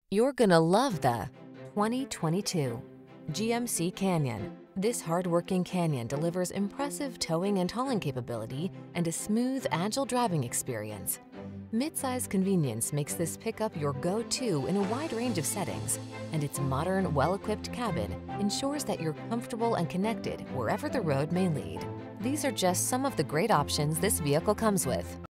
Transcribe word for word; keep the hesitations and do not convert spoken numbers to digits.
You're gonna love the twenty twenty-two G M C Canyon. This hard-working Canyon delivers impressive towing and hauling capability and a smooth, agile driving experience. Midsize convenience makes this pickup your go-to in a wide range of settings, and its modern, well-equipped cabin ensures that you're comfortable and connected wherever the road may lead. These are just some of the great options this vehicle comes with: